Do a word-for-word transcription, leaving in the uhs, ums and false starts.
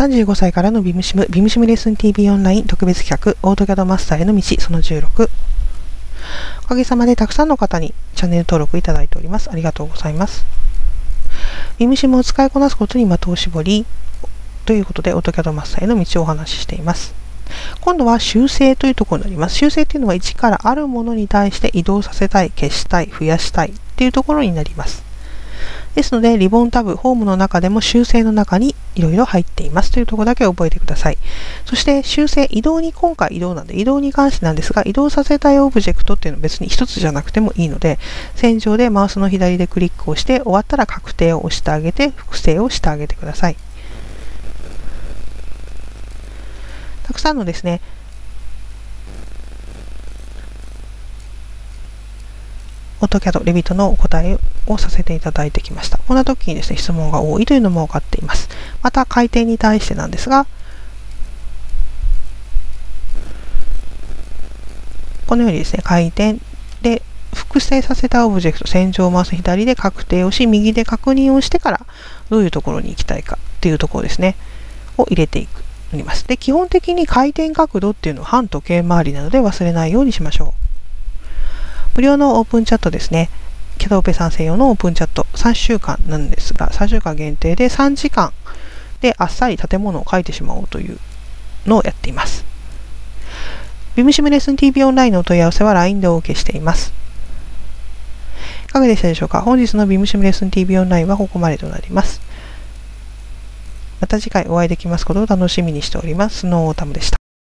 さんじゅうごさいからのビームシム、ビームシムレッスン ティービー オンライン特別企画、オートキャドマスターへの道、そのじゅうろく。おかげさまでたくさんの方にチャンネル登録いただいております。ありがとうございます。ビームシムを使いこなすことに的を絞り、ということで、オートキャドマスターへの道をお話ししています。今度は修正というところになります。修正というのは一からあるものに対して移動させたい、消したい、増やしたいというところになります。ですので、リボンタブ、ホームの中でも修正の中にいろいろ入っていますというところだけ覚えてください。そして修正、移動に、今回移動なんで、移動に関してなんですが、移動させたいオブジェクトっていうのは別に一つじゃなくてもいいので、線上でマウスの左でクリックをして、終わったら確定を押してあげて、複製をしてあげてください。たくさんのですね、オートキャド、レビットのお答えをさせていただいてきました。こんな時にですね、質問が多いというのも分かっています。また、回転に対してなんですが、このようにですね、回転で複製させたオブジェクト、線上マウス左で確定をし、右で確認をしてから、どういうところに行きたいかっていうところですね、を入れていく。ます。で、基本的に回転角度っていうのは反時計回りなので忘れないようにしましょう。無料のオープンチャットですね。キャドオペさん専用のオープンチャットさんしゅうかんなんですが、さんしゅうかん限定でさんじかんであっさり建物を描いてしまおうというのをやっています。ビームシムレッスン ティービー オンラインのお問い合わせは ライン でお受けしています。いかがでしたでしょうか。本日のビームシムレッスン ティービー オンラインはここまでとなります。また次回お会いできますことを楽しみにしております。スノーオータムでした。